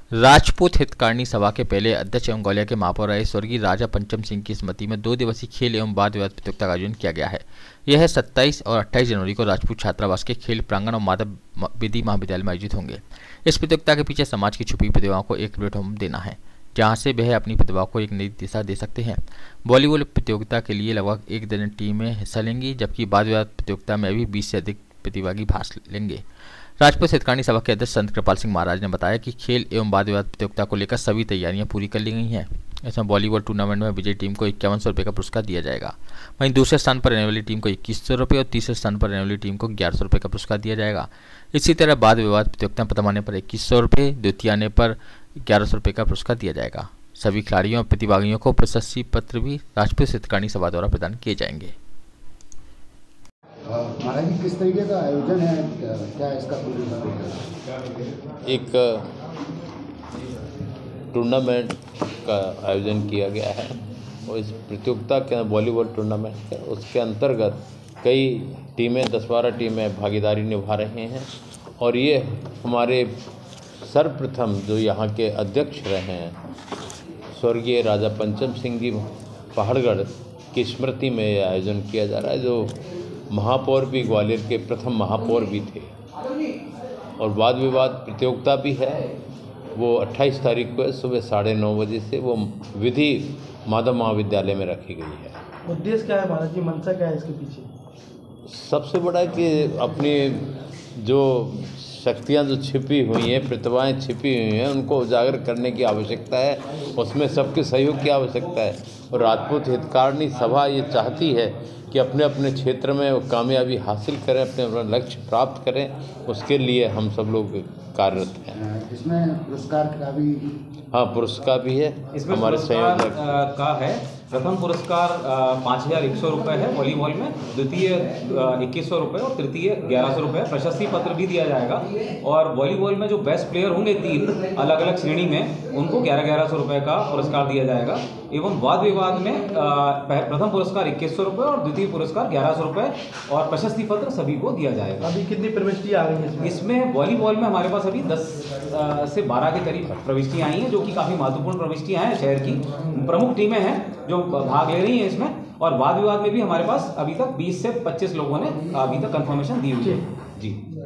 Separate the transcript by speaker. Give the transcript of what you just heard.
Speaker 1: राजपूत हितकारिणी सभा के पहले अध्यक्ष एवं ग्वालियर के महापौर रहे स्वर्गीय राजा पंचम सिंह की स्मृति में 2 दिवसीय खेल एवं वाद विवाद प्रतियोगिता का आयोजन किया गया है। यह 27 और 28 जनवरी को राजपूत छात्रावास के खेल प्रांगण और माधव विधि महाविद्यालय में आयोजित होंगे। इस प्रतियोगिता के पीछे समाज की छुपी प्रतिभाओं को एक प्लेटफॉर्म देना है, जहां से वह अपनी प्रतिभा को एक नई दिशा दे सकते हैं। वॉलीबॉल प्रतियोगिता के लिए लगभग 1 दर्जन टीमें हिस्सा लेंगी, जबकि वाद विवाद प्रतियोगिता में भी 20 से अधिक प्रतिभागी भाग लेंगे। राजपूत हितकारिणी सभा के अध्यक्ष संत कृपाल सिंह महाराज ने बताया कि खेल एवं वाद विवाद प्रतियोगिता को लेकर सभी तैयारियां पूरी कर ली गई हैं। इसमें वॉलीबॉल टूर्नामेंट में विजयी टीम को 5100 रुपये का पुरस्कार दिया जाएगा। वहीं दूसरे स्थान पर रहने वाली टीम को 2100 रुपये और तीसरे स्थान पर रहने वाली टीम को 1100 रुपये का पुरस्कार दिया जाएगा। इसी तरह वाद विवाद प्रतियोगिता प्रथम आने पर 2100 रुपये, द्वितीय आने पर 1100 रुपये का पुरस्कार दिया जाएगा। सभी खिलाड़ियों और प्रतिभागियों को प्रशस्ति पत्र भी राजपूत हितकारिणी सभा द्वारा प्रदान किए जाएंगे।
Speaker 2: महाराज जी, किस तरीके का आयोजन है, क्या इसका
Speaker 3: एक टूर्नामेंट का आयोजन किया गया है और इस प्रतियोगिता के वॉलीबॉल टूर्नामेंट है, उसके अंतर्गत कई टीमें 10-12 टीमें भागीदारी निभा रहे हैं और ये हमारे सर्वप्रथम जो यहाँ के अध्यक्ष रहे हैं स्वर्गीय राजा पंचम सिंह जी पहाड़गढ़ की स्मृति में यह आयोजन किया जा रहा है, जो महापौर भी ग्वालियर के प्रथम महापौर भी थे। और वाद विवाद प्रतियोगिता भी है, वो 28 तारीख को सुबह 9:30 बजे से वो विधि माधव महाविद्यालय में रखी गई है।
Speaker 4: उद्देश्य क्या है महाराज जी, मंशा क्या है इसके पीछे?
Speaker 3: सबसे बड़ा कि अपनी जो शक्तियाँ जो छिपी हुई हैं, प्रतिभाएं छिपी हुई हैं, उनको उजागर करने की आवश्यकता है, उसमें सबके सहयोग की आवश्यकता है। और राजपूत हितकारिणी सभा ये चाहती है कि अपने अपने क्षेत्र में वो कामयाबी हासिल करें, अपने अपना लक्ष्य प्राप्त करें, उसके लिए हम सब लोग कार्यरत हैं।
Speaker 2: इसमें पुरस्कार का भी
Speaker 3: पुरस्कार भी है।
Speaker 5: इसमें
Speaker 3: हमारे संयोजक
Speaker 5: का है, प्रथम पुरस्कार 5100 रुपये है वॉलीबॉल में, द्वितीय 2100 रुपये और तृतीय 1100 रुपये। प्रशस्ति पत्र भी दिया जाएगा और वॉलीबॉल में जो बेस्ट प्लेयर होंगे 3 अलग अलग श्रेणी में, उनको 1100 रुपये का पुरस्कार दिया जाएगा। एवं वाद विवाद में प्रथम पुरस्कार 2100 रुपये और द्वितीय पुरस्कार 1100 रुपये और प्रशस्ति पत्र सभी को दिया जाएगा।
Speaker 4: अभी कितनी प्रविष्टियाँ आ गई हैं
Speaker 5: इसमें? वॉलीबॉल में हमारे पास अभी 10 से 12 के करीब प्रविष्टियाँ आई हैं, जो कि काफ़ी महत्वपूर्ण प्रविष्टियाँ हैं। शहर की प्रमुख टीमें हैं जो भाग ले रही हैं इसमें। और वाद विवाद में भी हमारे पास अभी तक 20 से 25 लोगों ने अभी तक कंफर्मेशन दी हुई है। जी।